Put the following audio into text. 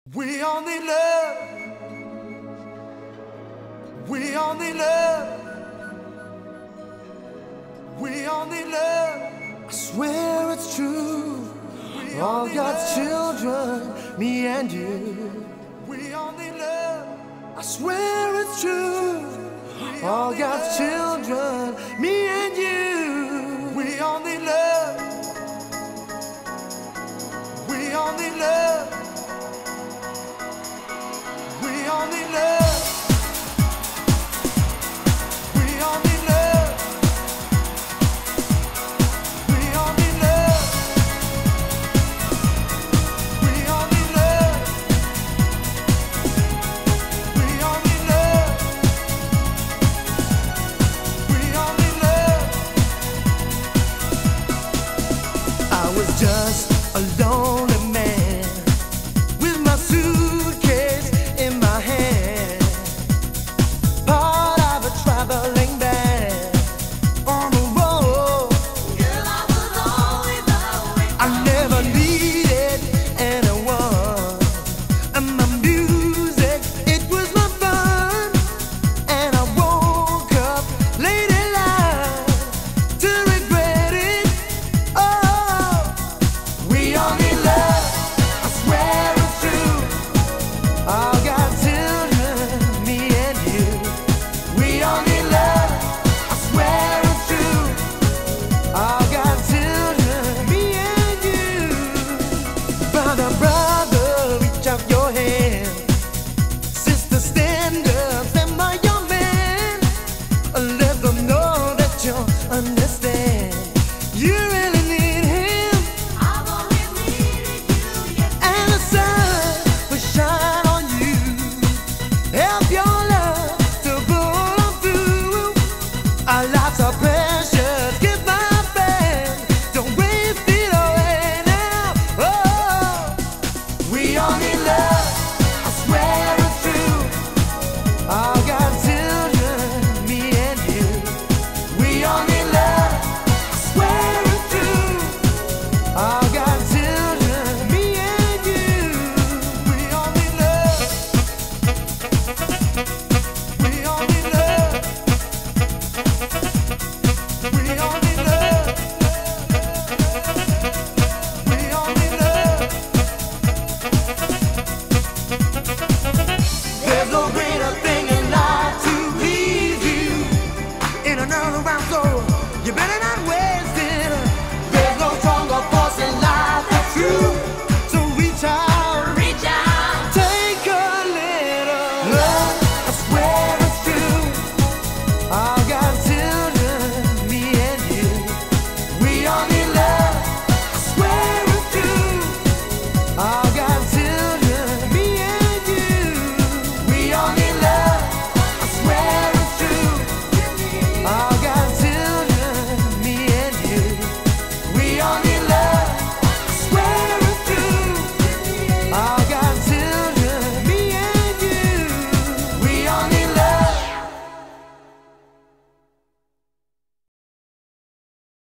We all need love. We all need love. We all need love. I swear it's true. All God's children, me and you. We all need love. I swear it's true. All God's children, me and you. We all need love. We all need love.